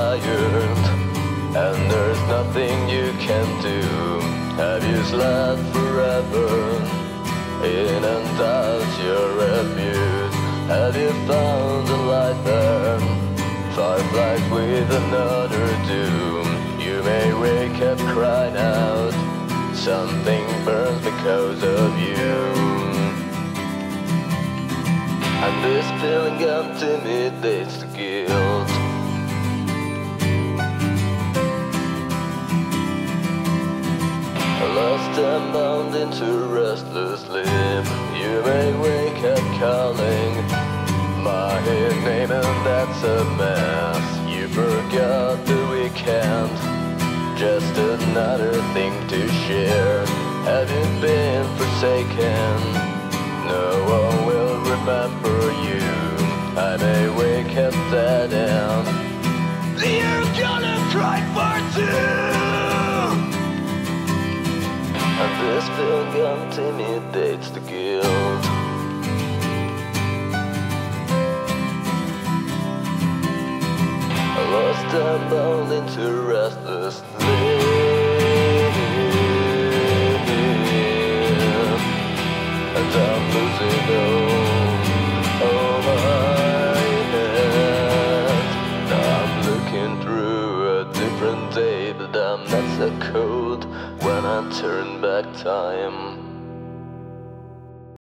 tired, and there's nothing you can do. Have you slept forever in and out your abuse? Have you found a light there? Fireflies with another doom. You may wake up crying out, something burns because of you. And this feeling intimidates the guilt. Lost and bound into restless sleep, you may wake up calling my name, and that's a mess. You forgot the weekend, just another thing to share. Have you been forsaken? No one will remember you. I may wake up dead and you're gonna cry for two. And this feeling intimidates the guilt. Lost and bound into restless sleep, and I'm losing all my head. Now I'm looking through a different day, but I'm not so cold when I turn back time.